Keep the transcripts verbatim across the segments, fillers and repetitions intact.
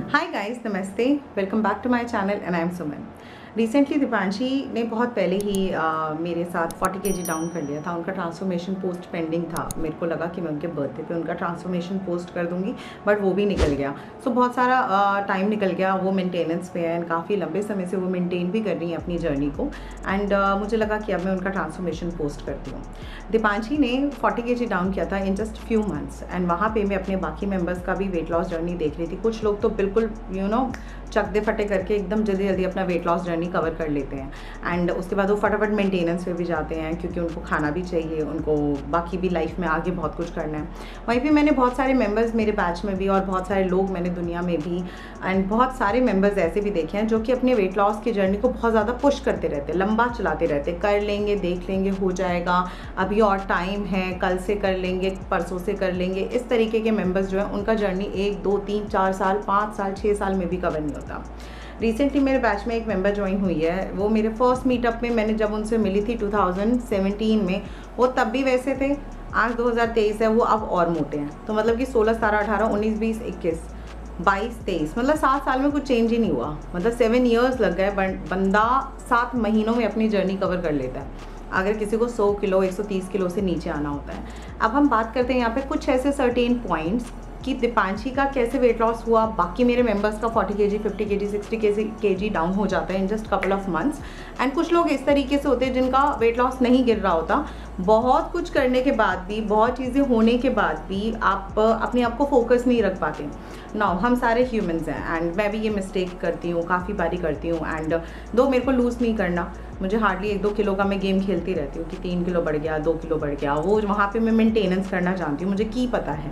हाय guys, नमस्ते, welcome back to my channel and I am Suman. Recently Deepanshi ने बहुत पहले ही आ, मेरे साथ फोर्टी केजी डाउन कर लिया था। उनका ट्रांसफॉर्मेशन पोस्ट पेंडिंग था। मेरे को लगा कि मैं उनके बर्थडे पे उनका ट्रांसफॉर्मेशन पोस्ट कर दूंगी, बट वो भी निकल गया। सो so, बहुत सारा टाइम निकल गया। वो मेंटेनेंस पे है एंड काफ़ी लंबे समय से वो मेंटेन भी कर रही हैं अपनी जर्नी को। एंड uh, मुझे लगा कि अब मैं उनका ट्रांसफॉर्मेशन पोस्ट करती हूँ। दीपांशी ने फोर्टी केजी डाउन किया था in just few months and वहाँ पे मैं अपने बाकी मेंबर्स का भी वेट लॉस जर्नी देख रही थी। कुछ लोग तो बिल्कुल यू नो चक दे फटे करके एकदम जल्दी जल्दी अपना वेट लॉस जर्नी कवर कर लेते हैं एंड उसके बाद वो फटाफट मेंटेनेंस पे भी जाते हैं, क्योंकि उनको खाना भी चाहिए, उनको बाकी भी लाइफ में आगे बहुत कुछ करना है। वहीं पे मैंने बहुत सारे मेंबर्स मेरे बैच में भी और बहुत सारे लोग मैंने दुनिया में भी एंड बहुत सारे मेंबर्स ऐसे भी देखे हैं जो कि अपने वेट लॉस की जर्नी को बहुत ज़्यादा पुश करते रहते, लंबा चलाते रहते, कर लेंगे, देख लेंगे, हो जाएगा, अभी और टाइम है, कल से कर लेंगे, परसों से कर लेंगे। इस तरीके के मेंबर्स जो हैं उनका जर्नी एक दो तीन चार साल पाँच साल छः साल में भी कवर नहीं होता। रिसेंटली मेरे बैच में एक मेंबर ज्वाइन हुई है। वो मेरे फर्स्ट मीटअप में मैंने जब उनसे मिली थी टू थाउजेंड सेवेंटीन में, वो तब भी वैसे थे। आज दो हज़ार तेईस है, वो अब और मोटे हैं। तो मतलब कि सोलह सत्रह अठारह उन्नीस बीस इक्कीस बाईस तेईस मतलब सात साल में कुछ चेंज ही नहीं हुआ। मतलब सेवन ईयर्स लग गए, बंदा सात महीनों में अपनी जर्नी कवर कर लेता है अगर किसी को सौ किलो एक सौ तीस किलो से नीचे आना होता है। अब हम बात करते हैं यहाँ पे कुछ ऐसे सर्टेन पॉइंट्स कि दीपांशी का कैसे वेट लॉस हुआ, बाकी मेरे मेंबर्स का forty KG fifty KG sixty KG down हो जाता है in just couple of months. And कुछ लोग इस तरीके से होते हैं जिनका वेट लॉस नहीं गिर रहा होता। बहुत कुछ करने के बाद भी, बहुत चीज़ें होने के बाद भी आप अपने आप को फोकस नहीं रख पाते। नाउ हम सारे ह्यूमंस हैं एंड मैं भी ये मिस्टेक करती हूँ, काफ़ी बारी करती हूँ। एंड दो मेरे को लूज़ नहीं करना, मुझे हार्डली एक दो किलो का मैं गेम खेलती रहती हूँ कि तीन किलो बढ़ गया, दो किलो बढ़ गया, वो वहाँ पे मैं मेंटेनेंस करना जानती हूँ, मुझे की पता है।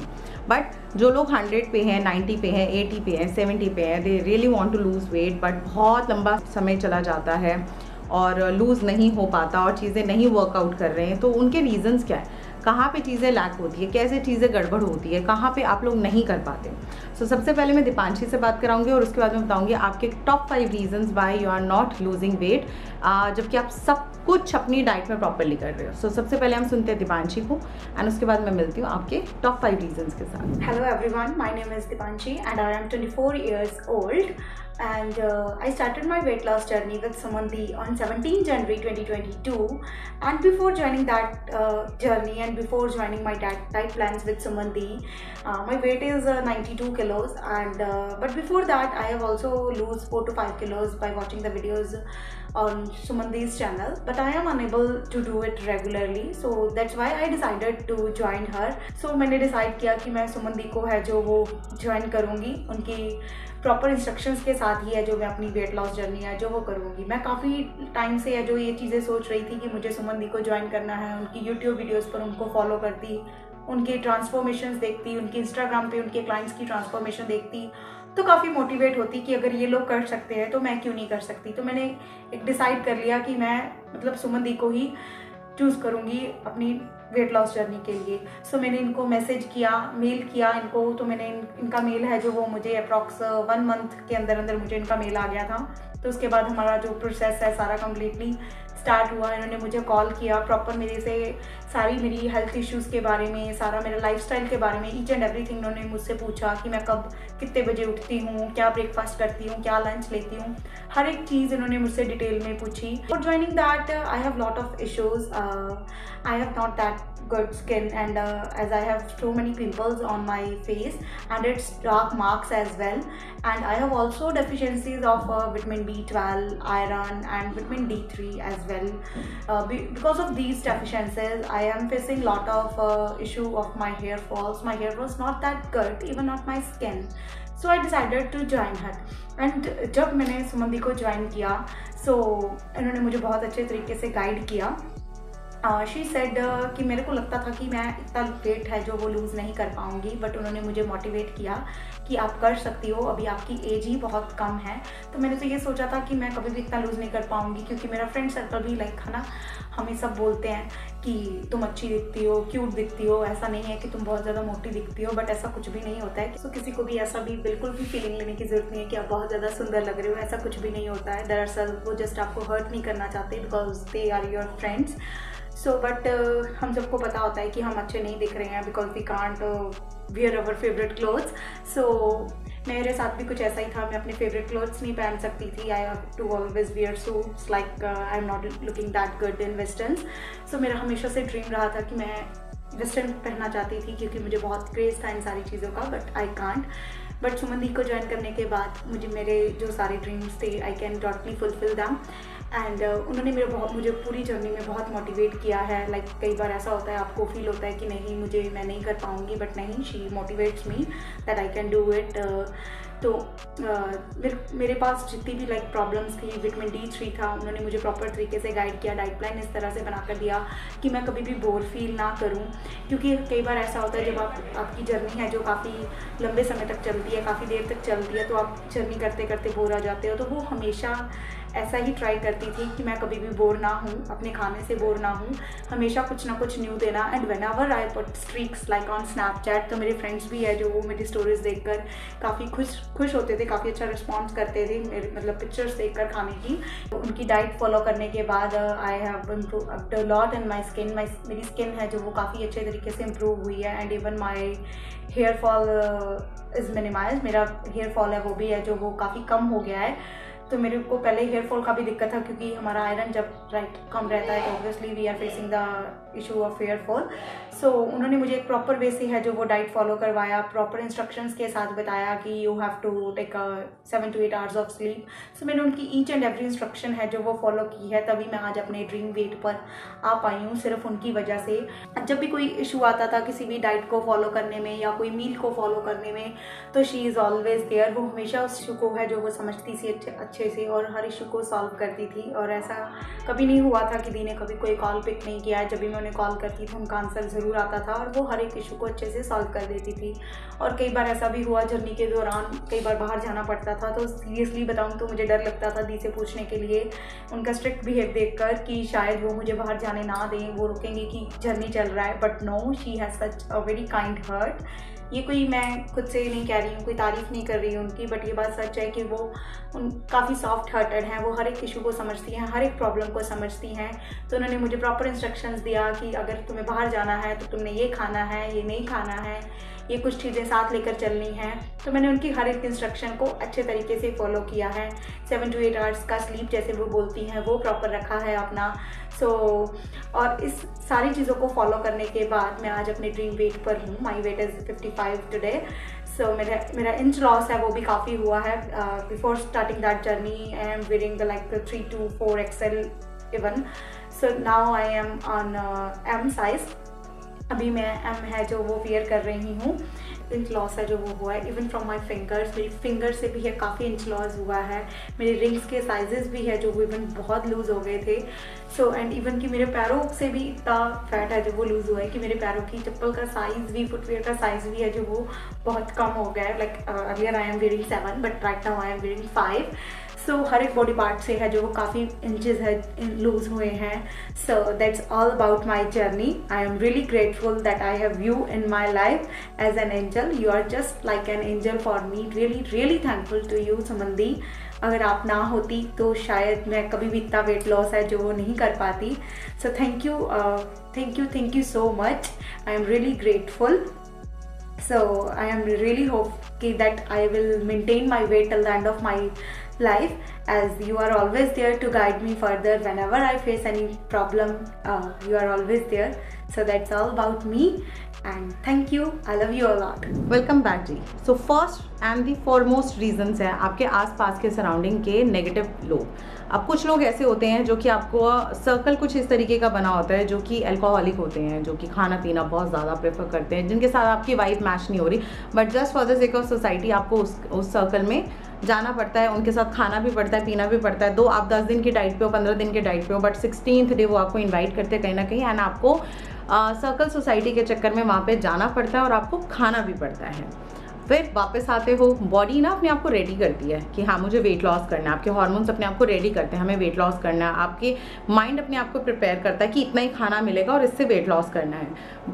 बट जो लोग हंड्रेड पे हैं, नाइन्टी पे हैं, एटी पे हैं, सेवेंटी पे हैं, they really want to lose weight, but बहुत लंबा समय चला जाता है और लूज़ नहीं हो पाता और चीज़ें नहीं वर्कआउट कर रहे हैं। तो उनके रीजंस क्या है, कहाँ पे चीज़ें लैक होती है, कैसे चीज़ें गड़बड़ होती है, कहाँ पे आप लोग नहीं कर पाते। सो so, सबसे पहले मैं दीपांशी से बात कराऊंगी और उसके बाद मैं बताऊंगी आपके top five reasons why you are not losing weight, जबकि आप सब कुछ अपनी डाइट में प्रॉपरली कर रहे हो। सो so, सबसे पहले हम सुनते हैं दीपांशी को एंड उसके बाद मैं मिलती हूँ आपके टॉप फाइव रीजंस के साथ। Hello everyone, my name is Dीपांशी and I am twenty-four years old and uh, I started my weight loss journey with Sumanthi on seventeenth January twenty twenty-two. And before joining that uh, journey and before joining my diet, diet plans with Sumanthi, uh, my weight is uh, ninety-two kilos and uh, but before that I have also lose four to five kilos by watching the videos on Sumanthi's channel, but I am unable to do it regularly, so that's why I decided to join her. So मैंने decide किया कि मैं सुमंती को है जो वो join करूँगी, उनकी प्रॉपर इंस्ट्रक्शंस के साथ ही है जो मैं अपनी वेट लॉस जर्नी है जो वो करूँगी। मैं काफ़ी टाइम से है जो ये चीज़ें सोच रही थी कि मुझे सुमंती को ज्वाइन करना है, उनकी यूट्यूब वीडियोस पर उनको फॉलो करती, उनके ट्रांसफॉर्मेशंस देखती, उनकी इंस्टाग्राम पे उनके क्लाइंट्स की ट्रांसफॉर्मेशन देखती, तो काफ़ी मोटिवेट होती कि अगर ये लोग कर सकते हैं तो मैं क्यों नहीं कर सकती। तो मैंने एक डिसाइड कर लिया कि मैं मतलब सुमंती को ही चूज़ करूँगी अपनी वेट लॉस जर्नी के लिए। सो so, मैंने इनको मैसेज किया, मेल किया इनको। तो मैंने इन, इनका मेल है जो वो मुझे अप्रॉक्स वन मंथ के अंदर अंदर मुझे इनका मेल आ गया था। तो उसके बाद हमारा जो प्रोसेस है सारा कम्प्लीटली स्टार्ट हुआ। इन्होंने मुझे कॉल किया, प्रॉपर मेरे से सारी मेरी हेल्थ इश्यूज़ के बारे में, सारा मेरा लाइफस्टाइल के बारे में, ईच एंड एवरीथिंग इन्होंने मुझसे पूछा कि मैं कब कितने बजे उठती हूँ, क्या ब्रेकफास्ट करती हूँ, क्या लंच लेती हूँ, हर एक चीज़ इन्होंने मुझसे डिटेल में पूछी। और joining that I have lot of issues, I have not that good skin and uh, as I have so many pimples on my face and it's dark marks as well, and I have also deficiencies of uh, vitamin B twelve, iron and vitamin D three as well. Uh, be, because of these deficiencies I am facing lot of uh, issue of my hair falls. My hair was not that good, even not my skin. So I decided to join her and जब मैंने सुमंती को join किया so इन्होंने मुझे बहुत अच्छे तरीके से गाइड किया। शी सेड कि मेरे को लगता था कि मैं इतना वेट है जो वो लूज़ नहीं कर पाऊँगी, बट उन्होंने मुझे मोटिवेट किया कि आप कर सकती हो, अभी आपकी एज ही बहुत कम है। तो मैंने तो ये सोचा था कि मैं कभी भी इतना लूज़ नहीं कर पाऊँगी, क्योंकि मेरा फ्रेंड सर्कल भी लाइक है ना, हमें सब बोलते हैं कि तुम अच्छी दिखती हो, क्यूट दिखती हो, ऐसा नहीं है कि तुम बहुत ज़्यादा मोटी दिखती हो, बट ऐसा कुछ भी नहीं होता है। तो किसी को भी ऐसा भी बिल्कुल भी फीलिंग लेने की ज़रूरत नहीं है कि आप बहुत ज़्यादा सुंदर लग रहे हो, ऐसा कुछ भी नहीं होता है। दरअसल वो जस्ट आपको हर्ट नहीं करना चाहते because they are your friends. So so, but uh, हम सबको पता होता है कि हम अच्छे नहीं दिख रहे हैं because we can't wear our favourite clothes. So मेरे साथ भी कुछ ऐसा ही था, मैं अपने फेवरेट क्लोथ्स नहीं पहन सकती थी। I have to always wear suits, like I am not looking that good in westerns. So मेरा हमेशा से ड्रीम रहा था कि मैं वेस्टर्न पहनना चाहती थी, क्योंकि मुझे बहुत क्रेज़ था इन सारी चीज़ों का, but I can't. But Suman di को ज्वाइन करने के बाद मुझे मेरे जो सारे ड्रीम्स थे, I can totally fulfil them. And uh, उन्होंने मेरे बहुत मुझे पूरी जर्नी में बहुत मोटिवेट किया है। लाइक like, कई बार ऐसा होता है आपको फील होता है कि नहीं मुझे मैं नहीं कर पाऊँगी, बट नहीं, she motivates me that I can do it. तो uh, मेरे मेरे पास जितनी भी लाइक like, प्रॉब्लम्स थी, विटामिन डी थ्री था, उन्होंने मुझे प्रॉपर तरीके से गाइड किया, डाइट प्लान इस तरह से बना कर दिया कि मैं कभी भी बोर फील ना करूं। क्योंकि कई बार ऐसा होता है जब आप आपकी जर्नी है जो काफ़ी लंबे समय तक चलती है, काफ़ी देर तक चलती है, तो आप जर्नी करते करते बोर हो जाते हो। तो वो हमेशा ऐसा ही ट्राई करती थी कि मैं कभी भी बोर ना हूँ, अपने खाने से बोर ना हूँ, हमेशा कुछ ना कुछ न्यू देना। And whenever I put streaks like on Snapchat, तो मेरे फ्रेंड्स भी है जो वो मेरी स्टोरीज देखकर काफ़ी खुश खुश होते थे, काफ़ी अच्छा रिस्पॉन्स करते थे मेरे मतलब पिक्चर्स देखकर खाने की। तो उनकी डाइट फॉलो करने के बाद I have improved a lot in my skin. My मेरी स्किन है जो वो काफ़ी अच्छे तरीके से इम्प्रूव हुई है। And even my hair fall is minimise, मेरा हेयर फॉल है वो भी है जो वो काफ़ी कम हो गया है। तो मेरे को पहले हेयर फॉल का भी दिक्कत था, क्योंकि हमारा आयरन जब राइट कम रहता है तो obviously we are facing the issue of hair fall. So उन्होंने मुझे एक प्रॉपर वे से है जो वो डाइट फॉलो करवाया, प्रॉपर इंस्ट्रक्शंस के साथ बताया कि you have to take seven to eight hours of sleep. So मैंने उनकी ईच एंड एवरी इंस्ट्रक्शन है जो वो फॉलो की है, तभी मैं आज अपने ड्रीम वेट पर आ पाई हूँ, सिर्फ उनकी वजह से। जब भी कोई इशू आता था किसी भी डाइट को फॉलो करने में या कोई मील को फॉलो करने में, तो शी इज़ ऑलवेज देयर। वो हमेशा उस इशू को है जो वो समझती थी अच्छे अच्छे से और हर इशू को सॉल्व करती थी। और ऐसा कभी नहीं हुआ था कि दी ने कभी कोई कॉल पिक नहीं किया है। जब भी मैं उन्हें कॉल करती थी उनका आंसर ज़रूर आता था और वो हर एक इशू को अच्छे से सॉल्व कर देती थी। और कई बार ऐसा भी हुआ जर्नी के दौरान, कई बार बाहर जाना पड़ता था, तो सीरियसली बताऊँ तो मुझे डर लगता था दी से पूछने के लिए, उनका स्ट्रिक्ट बिहेव देखकर कि शायद वो मुझे बाहर जाने ना दें, वो रुकेंगे कि जर्नी चल रहा है। But no, she has such a very kind heart. ये कोई मैं खुद से नहीं कह रही हूँ, कोई तारीफ़ नहीं कर रही हूँ उनकी, बट ये बात सच है कि वो उन काफ़ी सॉफ्ट हार्टेड हैं। वो हर एक इशू को समझती हैं, हर एक प्रॉब्लम को समझती हैं। तो उन्होंने मुझे प्रॉपर इंस्ट्रक्शंस दिया कि अगर तुम्हें बाहर जाना है तो तुमने ये खाना है, ये नहीं खाना है, ये कुछ चीज़ें साथ लेकर चलनी हैं। तो मैंने उनकी हर एक इंस्ट्रक्शन को अच्छे तरीके से फॉलो किया है। सेवन टू एट आवर्स का स्लीप जैसे वो बोलती हैं वो प्रॉपर रखा है अपना। सो so, और इस सारी चीज़ों को फॉलो करने के बाद मैं आज अपने ड्रीम वेट पर हूँ। My weight is fifty five today. So मेरा मेरा इंच लॉस है वो भी काफ़ी हुआ है। Before starting that journey I am wearing the like three to four XL even. So now I am on M size. अभी मैं एम है जो वो वेयर कर रही हूँ। इंच लॉस है जो वो हुआ है। इवन फ्रॉम माई फिंगर्स, मेरी फिंगर से भी है काफ़ी इंच लॉस हुआ है। मेरे रिंग्स के साइजेस भी है जो वो इवन बहुत लूज़ हो गए थे। सो एंड इवन कि मेरे पैरों से भी इतना फैट है जो वो लूज़ हुआ है कि मेरे पैरों की चप्पल का साइज़ भी, फुटवेयर का साइज़ भी है जो वो बहुत कम हो गया है। Like earlier I am wearing seven but right now I am wearing five. So so, हर एक बॉडी पार्ट से है जो वो काफ़ी इंचेस है लूज हुए हैं। So that's all about my journey. I am really grateful that I have you in my life as an angel. You are just like an angel for me. Really really thankful to you Suman di. अगर आप ना होती तो शायद मैं कभी भी इतना वेट लॉस है जो वो नहीं कर पाती। So thank you thank you thank you so much. I am really grateful. So I am really hope that I will maintain my weight till the end of my life, as you are always there to guide me further whenever I face any problem. Uh, you are always there. So that's all about me. And thank you. I love you a lot. Welcome back ji. So first and the foremost reasons है आपके आसपास के surrounding के negative लोग. अब कुछ लोग ऐसे होते हैं जो कि आपको सर्कल कुछ इस तरीके का बना होता है जो कि अल्कोहलिक होते हैं, जो कि खाना पीना बहुत ज़्यादा प्रेफर करते हैं, जिनके साथ आपकी वाइब मैच नहीं हो रही, but just for the sake of society आपको उस उस सर्कल में जाना पड़ता है, उनके साथ खाना भी पड़ता है, पीना भी पड़ता है. दो आप दस दिन की डाइट पे हो, पंद्रह दिन की डाइट पे हो, बट सिक्सटीन्थ डे वो आपको इन्वाइट करते हैं कहीं ना कहीं, एंड आपको सर्कल uh, सोसाइटी के चक्कर में वहाँ पे जाना पड़ता है और आपको खाना भी पड़ता है. फिर वापस आते हो, बॉडी ना अपने आप को रेडी करती है कि हाँ मुझे वेट लॉस करना है. आपके हार्मोन्स अपने आप को रेडी करते हैं हमें वेट लॉस करना है. आपके माइंड अपने आप को प्रिपेयर करता है कि इतना ही खाना मिलेगा और इससे वेट लॉस करना है. बट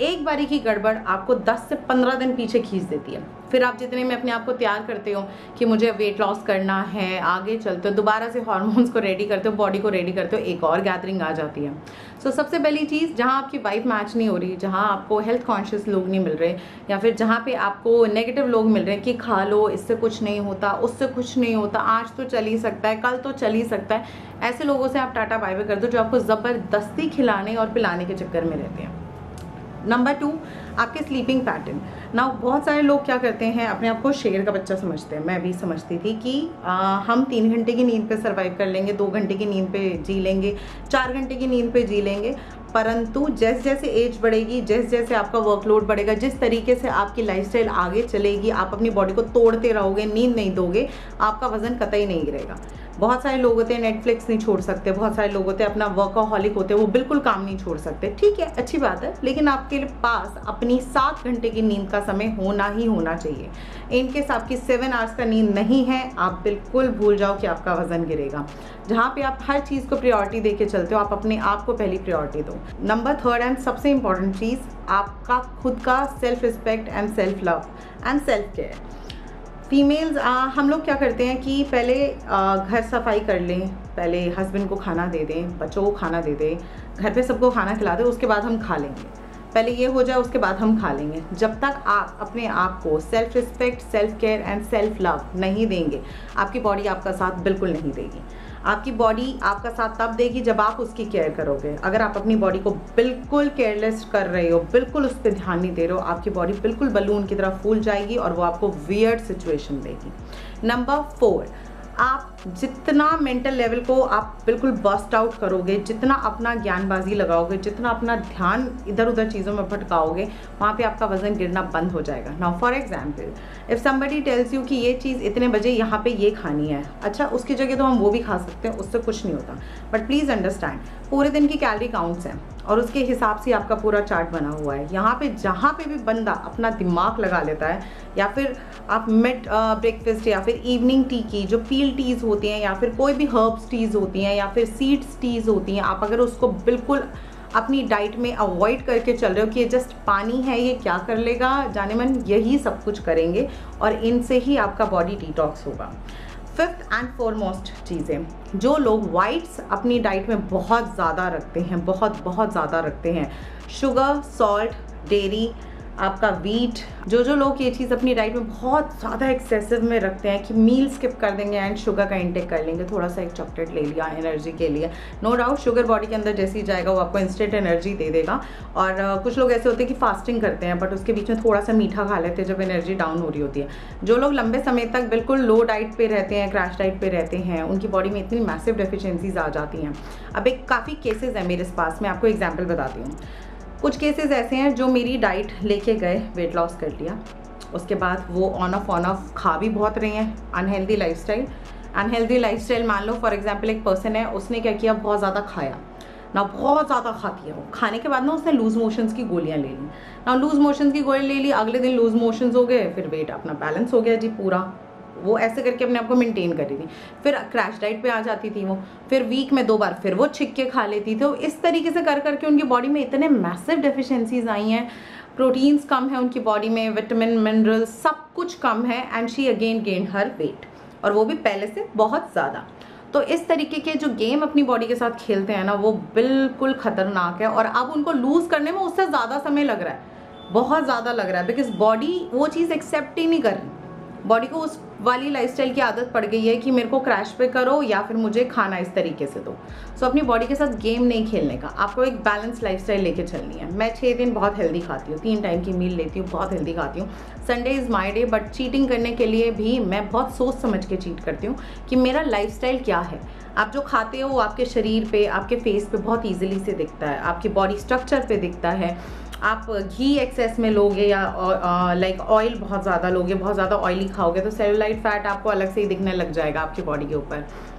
एक बारी की गड़बड़ आपको दस से पंद्रह दिन पीछे खींच देती है। फिर आप जितने में अपने आप को तैयार करते हो कि मुझे वेट लॉस करना है, आगे चलते हो, दोबारा से हार्मोन्स को रेडी करते हो, बॉडी को रेडी करते हो, एक और गैदरिंग आ जाती है। सो so, सबसे पहली चीज़, जहाँ आपकी वाइब मैच नहीं हो रही, जहाँ आपको हेल्थ कॉन्शियस लोग नहीं मिल रहे, या फिर जहाँ पे आपको नेगेटिव लोग मिल रहे हैं कि खा लो, इससे कुछ नहीं होता, उससे कुछ नहीं होता, आज तो चल ही सकता है, कल तो चल ही सकता है, ऐसे लोगों से आप टाटा बाय बाय कर दो जो आपको ज़बरदस्ती खिलाने और पिलाने के चक्कर में रहते हैं। नंबर टू, आपके स्लीपिंग पैटर्न। ना बहुत सारे लोग क्या करते हैं, अपने आप को शेर का बच्चा समझते हैं। मैं भी समझती थी कि आ, हम तीन घंटे की नींद पे सर्वाइव कर लेंगे, दो घंटे की नींद पे जी लेंगे, चार घंटे की नींद पे जी लेंगे। परंतु जैसे जैसे एज बढ़ेगी, जैसे जैसे आपका वर्कलोड बढ़ेगा, जिस तरीके से आपकी लाइफस्टाइल आगे चलेगी, आप अपनी बॉडी को तोड़ते रहोगे, नींद नहीं दोगे, आपका वजन कतई नहीं गिरेगा। बहुत सारे लोग होते हैं नेटफ्लिक्स नहीं छोड़ सकते, बहुत सारे लोग होते हैं अपना वर्कaholic होते हैं, वो बिल्कुल काम नहीं छोड़ सकते। ठीक है, अच्छी बात है, लेकिन आपके पास अपनी सात घंटे की नींद का समय होना ही होना चाहिए। इनकेस आपकी सेवन आवर्स का नींद नहीं है, आप बिल्कुल भूल जाओ कि आपका वजन गिरेगा। जहाँ पे आप हर चीज़ को प्रायोरिटी दे के चलते हो, आप अपने आप को पहली प्रायोरिटी दो। नंबर थर्ड एंड सबसे इंपॉर्टेंट चीज़, आपका खुद का self respect and self love and self care. Females हम लोग क्या करते हैं कि पहले आ, घर सफाई कर लें, पहले हस्बैंड को खाना दे दें, बच्चों को खाना दे दें, घर पे सबको खाना खिला दें, उसके बाद हम खा लेंगे। पहले ये हो जाए, उसके बाद हम खा लेंगे। जब तक आप अपने आप को self respect, self care and self love नहीं देंगे, आपकी बॉडी आपका साथ बिल्कुल नहीं देगी। आपकी बॉडी आपका साथ तब देगी जब आप उसकी केयर करोगे। अगर आप अपनी बॉडी को बिल्कुल केयरलेस कर रहे हो, बिल्कुल उस पर ध्यान नहीं दे रहे हो, आपकी बॉडी बिल्कुल बलून की तरह फूल जाएगी और वो आपको वियर्ड सिचुएशन देगी। नंबर फोर, आप जितना मेंटल लेवल को आप बिल्कुल बस्ट आउट करोगे, जितना अपना ज्ञानबाजी लगाओगे, जितना अपना ध्यान इधर उधर चीज़ों में भटकाओगे, वहाँ पे आपका वजन गिरना बंद हो जाएगा। Now for example, if somebody tells you कि ये चीज़ इतने बजे यहाँ पे ये खानी है, अच्छा उसकी जगह तो हम वो भी खा सकते हैं, उससे कुछ नहीं होता। बट प्लीज़ अंडरस्टैंड, पूरे दिन की कैलोरी काउंट्स हैं और उसके हिसाब से आपका पूरा चार्ट बना हुआ है। यहाँ पे जहाँ पे भी बंदा अपना दिमाग लगा लेता है, या फिर आप मिड ब्रेकफास्ट या फिर इवनिंग टी की जो पील टीज़ होती हैं, या फिर कोई भी हर्ब्स टीज़ होती हैं, या फिर सीड्स टीज़ होती हैं, आप अगर उसको बिल्कुल अपनी डाइट में अवॉइड करके चल रहे हो कि ये जस्ट पानी है, ये क्या कर लेगा, जाने मन यही सब कुछ करेंगे और इनसे ही आपका बॉडी डिटॉक्स होगा। फिफ्थ एंड फॉरमोस्ट चीज़ें, जो लोग वाइट्स अपनी डाइट में बहुत ज़्यादा रखते हैं, बहुत बहुत ज़्यादा रखते हैं, शुगर, सॉल्ट, डेयरी, आपका वीट, जो जो लोग ये चीज़ अपनी डाइट में बहुत ज़्यादा एक्सेसिव में रखते हैं कि मील स्किप कर देंगे एंड शुगर का इंटेक कर लेंगे, थोड़ा सा एक चॉकलेट ले लिया एनर्जी के लिए, नो डाउट शुगर बॉडी के अंदर जैसे ही जाएगा वो आपको इंस्टेंट एनर्जी दे देगा। और uh, कुछ लोग ऐसे होते हैं कि फास्टिंग करते हैं बट उसके बीच में थोड़ा सा मीठा खा लेते हैं जब एनर्जी डाउन हो रही होती है। जो लोग लंबे समय तक बिल्कुल लो डाइट पे रहते हैं, क्रैश डाइट पे रहते हैं, उनकी बॉडी में इतनी मैसिव डेफिशिएंसीज आ जाती हैं। अब एक काफ़ी केसेस है मेरे पास, मैं आपको एग्जाम्पल बताती हूँ। कुछ केसेस ऐसे हैं जो मेरी डाइट लेके गए, वेट लॉस कर लिया, उसके बाद वो ऑन ऑफ ऑन ऑफ खा भी बहुत रही हैं, अनहेल्दी लाइफस्टाइल। अनहेल्दी लाइफस्टाइल मान लो फॉर एग्जांपल एक पर्सन है, उसने क्या किया, बहुत ज़्यादा खाया ना, बहुत ज़्यादा खाती है वो, खाने के बाद ना उसने लूज मोशंस की गोलियां ले ली ना, लूज मोशंस की गोली ले ली, अगले दिन लूज मोशंस हो गए, फिर वेट अपना बैलेंस हो गया जी पूरा। वो ऐसे करके अपने आप को मेंटेन कर रही थी, फिर क्रैश डाइट पे आ जाती थी वो, फिर वीक में दो बार फिर वो छिक के खा लेती थी। तो इस तरीके से कर करके उनकी बॉडी में इतने मैसिव डेफिशिएंसीज आई हैं, प्रोटीन्स कम है उनकी बॉडी में, विटामिन मिनरल्स सब कुछ कम है, and she again gain her weight, और वो भी पहले से बहुत ज़्यादा। तो इस तरीके के जो गेम अपनी बॉडी के साथ खेलते हैं ना, वो बिल्कुल खतरनाक है, और अब उनको लूज करने में उससे ज़्यादा समय लग रहा है, बहुत ज़्यादा लग रहा है, बिकॉज बॉडी वो चीज़ एक्सेप्ट ही नहीं कर रही। बॉडी को उस वाली लाइफस्टाइल की आदत पड़ गई है कि मेरे को क्रैश पे करो या फिर मुझे खाना इस तरीके से दो। सो अपनी बॉडी के साथ गेम नहीं खेलने का, आपको एक बैलेंस लाइफस्टाइल लेके चलनी है। मैं छः दिन बहुत हेल्दी खाती हूँ, तीन टाइम की मील लेती हूँ, बहुत हेल्दी खाती हूँ। Sunday is my day, but cheating करने के लिए भी मैं बहुत सोच समझ के चीट करती हूँ कि मेरा लाइफस्टाइल क्या है। आप जो खाते हो वो आपके शरीर पे, आपके फेस पे बहुत ईजिली से दिखता है, आपकी बॉडी स्ट्रक्चर पे दिखता है। आप घी एक्सेस में लोगे या लाइक ऑयल बहुत ज़्यादा लोगे, बहुत ज़्यादा ऑयली खाओगे तो सेलुलाइट फैट आपको अलग से ही दिखने लग जाएगा आपकी बॉडी के ऊपर।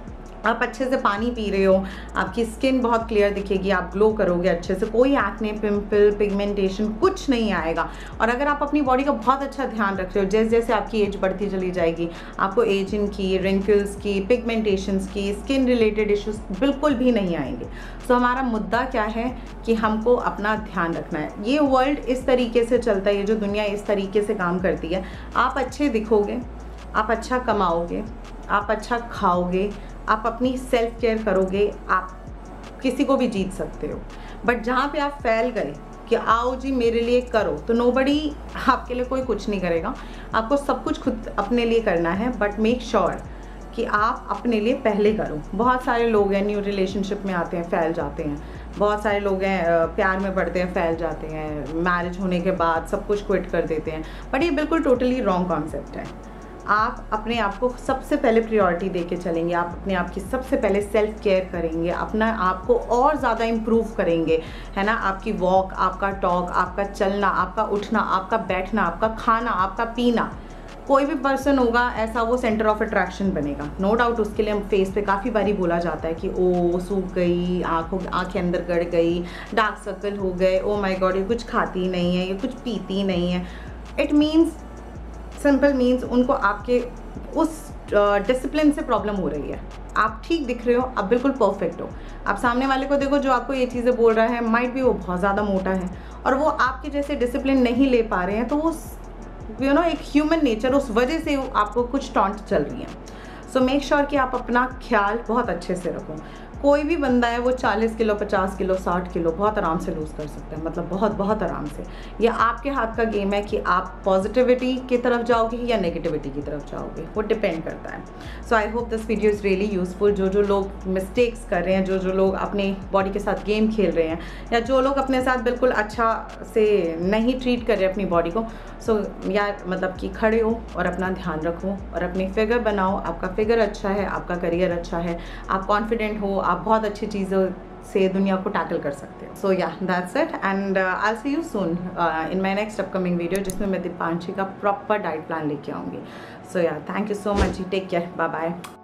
आप अच्छे से पानी पी रहे हो, आपकी स्किन बहुत क्लियर दिखेगी, आप ग्लो करोगे अच्छे से, कोई एक्ने, पिंपल, पिगमेंटेशन कुछ नहीं आएगा। और अगर आप अपनी बॉडी का बहुत अच्छा ध्यान रख रहे हो, जैसे जैसे आपकी एज बढ़ती चली जाएगी, आपको एजिंग की, रिंकल्स की, पिगमेंटेशंस की, स्किन रिलेटेड इश्यूज बिल्कुल भी नहीं आएंगे। सो so, हमारा मुद्दा क्या है कि हमको अपना ध्यान रखना है। ये वर्ल्ड इस तरीके से चलता है, ये जो दुनिया इस तरीके से काम करती है। आप अच्छे दिखोगे, आप अच्छा कमाओगे, आप अच्छा खाओगे, आप अपनी सेल्फ केयर करोगे, आप किसी को भी जीत सकते हो। बट जहाँ पे आप फैल गए कि आओ जी मेरे लिए करो, तो नोबडी आपके लिए कोई कुछ नहीं करेगा। आपको सब कुछ खुद अपने लिए करना है, बट मेक श्योर कि आप अपने लिए पहले करो। बहुत सारे लोग हैं न्यू रिलेशनशिप में आते हैं, फैल जाते हैं। बहुत सारे लोग हैं प्यार में पड़ते हैं, फैल जाते हैं। मैरिज होने के बाद सब कुछ क्विट कर देते हैं। बट ये बिल्कुल टोटली रॉन्ग कॉन्सेप्ट है। आप अपने आप को सबसे पहले प्रायोरिटी देके चलेंगे, आप अपने आप की सबसे पहले सेल्फ केयर करेंगे, अपना आप को और ज़्यादा इम्प्रूव करेंगे, है ना। आपकी वॉक, आपका टॉक, आपका चलना, आपका उठना, आपका बैठना, आपका खाना, आपका पीना, कोई भी पर्सन होगा ऐसा वो सेंटर ऑफ अट्रैक्शन बनेगा, नो डाउट। उसके लिए हम फेस पे काफ़ी बारी बोला जाता है कि ओ सूख गई, आँखों आँखें अंदर गड़ गई, डार्क सर्कल हो गए, ओ माय गॉड ये कुछ खाती नहीं है, ये कुछ पीती नहीं है। इट मीन्स, सिंपल मीन्स उनको आपके उस डिसिप्लिन uh, से प्रॉब्लम हो रही है। आप ठीक दिख रहे हो, आप बिल्कुल परफेक्ट हो। आप सामने वाले को देखो जो आपको ये चीज़ें बोल रहा है, माइट भी वो बहुत ज़्यादा मोटा है और वो आपके जैसे डिसिप्लिन नहीं ले पा रहे हैं, तो वो यू नो एक ह्यूमन नेचर, उस वजह से आपको कुछ टॉन्ट चल रही है। सो मेक श्योर कि आप अपना ख्याल बहुत अच्छे से रखो। कोई भी बंदा है वो चालीस किलो, पचास किलो, साठ किलो बहुत आराम से लूज़ कर सकता है, मतलब बहुत बहुत आराम से। ये आपके हाथ का गेम है कि आप पॉजिटिविटी की तरफ जाओगे या नेगेटिविटी की तरफ जाओगे, वो डिपेंड करता है। So I hope this video is really useful. जो जो लोग मिस्टेक्स कर रहे हैं, जो जो लोग अपने बॉडी के साथ गेम खेल रहे हैं, या जो लोग अपने साथ बिल्कुल अच्छा से नहीं ट्रीट कर रहे अपनी बॉडी को, सो so, यार मतलब कि खड़े हो और अपना ध्यान रखो और अपनी फिगर बनाओ। आपका फिगर अच्छा है, आपका करियर अच्छा है, आप कॉन्फिडेंट हो, आप बहुत अच्छी चीज़ों से दुनिया को टैकल कर सकते हो। So yeah that's it, and I see you soon in my next upcoming video, जिसमें मैं दीपांशी का प्रॉपर डाइट प्लान लेके आऊँगी। So yeah thank you so much ji, take care, bye bye.